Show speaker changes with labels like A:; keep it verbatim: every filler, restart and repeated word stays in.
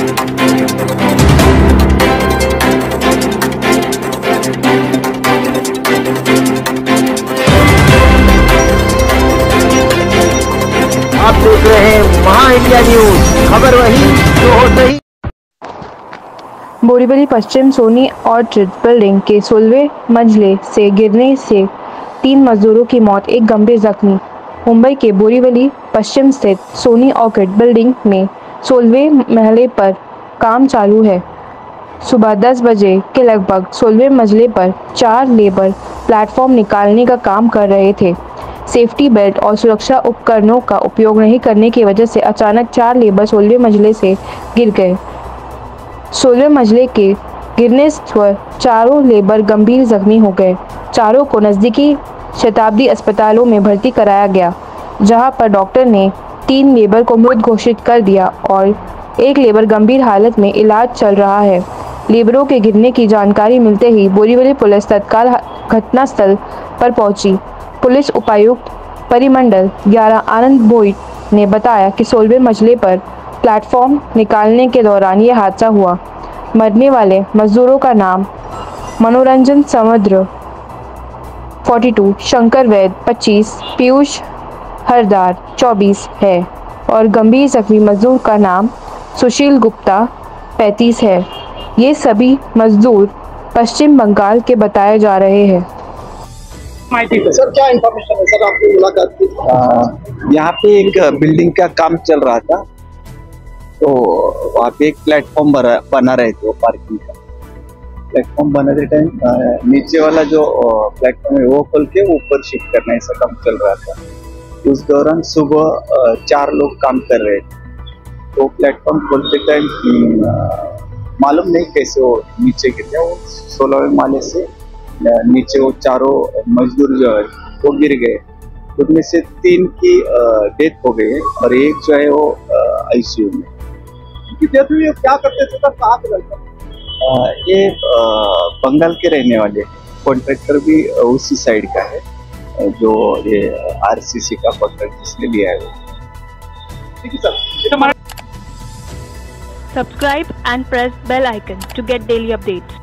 A: आप देख रहे हैं महा इंडिया न्यूज, खबर वही जो हो सही।
B: बोरीवली पश्चिम सोनी ऑर्चिड बिल्डिंग के सोलहवें मंजिले से गिरने से तीन मजदूरों की मौत, एक गंभीर जख्मी। मुंबई के बोरीवली पश्चिम स्थित सोनी ऑर्किड बिल्डिंग में सोलहवें महले पर काम चालू है। सुबह दस बजे के लगभग सोलहवें मंजिले पर चार लेबर प्लेटफॉर्म निकालने का काम कर रहे थे। सेफ्टी बेल्ट और सुरक्षा उपकरणों का उपयोग नहीं करने की वजह से अचानक चार लेबर सोलहवें मंजिले से गिर गए। सोलहवें मंजिले के गिरने पर चारों लेबर गंभीर जख्मी हो गए। चारों को नज़दीकी शताब्दी अस्पतालों में भर्ती कराया गया, जहां पर डॉक्टर ने तीन लेबर को मृत घोषित कर दिया और एक लेबर गंभीर हालत में इलाज चल रहा है। लेबरों के गिरने की जानकारी मिलते ही बोरीवली पुलिस तत्काल घटनास्थल पर पहुंची। पुलिस उपायुक्त परिमंडल ग्यारह आनंद भोईट ने बताया कि सोलहवें मंजिले पर प्लेटफॉर्म निकालने के दौरान ये हादसा हुआ। मरने वाले मजदूरों का नाम मनोरंजन समुद्र बयालीस, शंकर वैद पच्चीस, पीयूष हरदार चौबीस है और गंभीर जख्मी मजदूर का नाम सुशील गुप्ता पैंतीस है। ये सभी मजदूर पश्चिम बंगाल के बताए जा रहे हैं।
C: सर, क्या इंफॉर्मेशन है सर, आपकी मुलाकात की?
D: यहाँ पे एक बिल्डिंग का काम चल रहा था, तो वहाँ पे एक प्लेटफॉर्म बना बना रहे थे, वो पार्किंग का प्लेटफॉर्म बनाते टाइम नीचे वाला जो प्लेटफॉर्म है वो खोल के ऊपर शिफ्ट करना, ऐसा काम चल रहा था। उस दौरान सुबह चार लोग काम कर रहे थे, तो प्लेटफॉर्म खोलते टाइम मालूम नहीं कैसे वो नीचे गिर गया। वो सोलहवें माले से नीचे वो चारों मजदूर जो है वो गिर गए। उनमें से तीन की डेथ हो गई है और एक जो है वो आईसीयू में।
C: डेथ हुई है, क्या करते थे सर, कहाँ के लड़का?
D: ये बंगाल के रहने वाले, कॉन्ट्रैक्टर भी उसी साइड का है, जो ये आरसीसी का कॉन्ट्रैक्ट जिसने लिया है वो।
C: ठीक है sir.
E: Subscribe and press bell icon to get daily updates.